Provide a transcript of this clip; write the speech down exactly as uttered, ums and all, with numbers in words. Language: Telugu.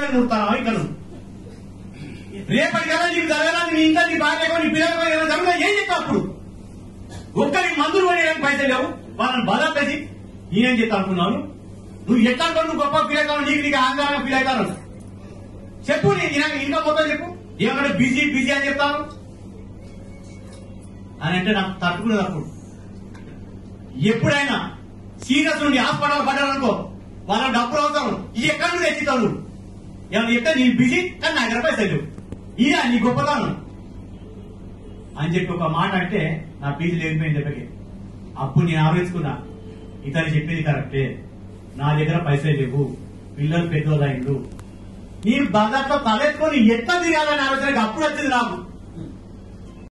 మీద నూరుతావా ఇక్కడ రేపటి కదా నీకు జరగాలని నీ ఇంట్లో నీ భార్యకో నీ పిల్లలకో ఏదైనా జరుగుతా ఏం చెప్తావు అప్పుడు ఒక్కరికి మందులు కొనేయడానికి పైసలు లేవు వాళ్ళని బలం పెట్టి నేనేం చెప్తా అనుకున్నాను నువ్వు ఎట్లా నువ్వు గొప్ప ఫీల్ అవుతావు నీకు నీకు ఆందోళన ఫీల్ అవుతాను చెప్పు నేను ఇంకా మొత్తం చెప్పు ఏమన్నా బిజీ బిజీ అని చెప్తాను అని అంటే నాకు తట్టుకునేది అప్పుడు ఎప్పుడైనా సీరియస్ నుండి హాస్పిటల్ పడ్డారనుకో వాళ్ళ డబ్బులు అవుతాను ఇది ఎక్కడ నుండి తెచ్చిస్తావు నువ్వు ఏమన్నా చెప్తే నీ బిజీ కానీ నా దగ్గర పైసలు ఇదా నీ గొప్పతాను అని చెప్పి ఒక మాట అంటే నా పీజీ లేకపోయింది చెప్పకి అప్పుడు నేను ఆలోచించుకున్నా ఇతను చెప్పేది కరెక్టే నా దగ్గర పైసలు లేవు పిల్లలు పెద్దోళ్ళు అయిండు నేను బంగారుతో తలెత్తుకొని ఎట్లా తిరగాలని ఆలోచనకి అప్పుడు వచ్చింది నాకు